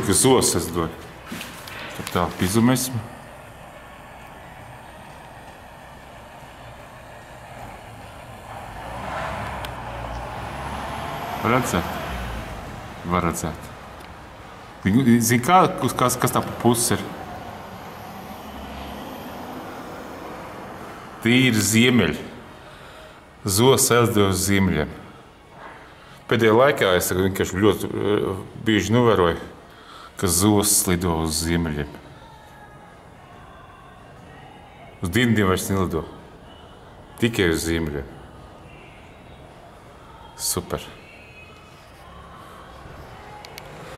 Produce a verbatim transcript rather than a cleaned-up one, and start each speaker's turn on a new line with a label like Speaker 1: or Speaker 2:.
Speaker 1: ka zosas dod. Tad tā pizumēsim. Var redzēt? Var redzēt. Zini, kā, kas, kas tā pa pusi ir? Tīri ziemeļi. Zos aizdev uz ziemeļiem. Pēdējā laikā es vienkārši ļoti bieži novēroju, ka zos lido uz ziemeļiem. Uz dienvidiem vairs nelido. Tikai uz ziemeļiem. Super.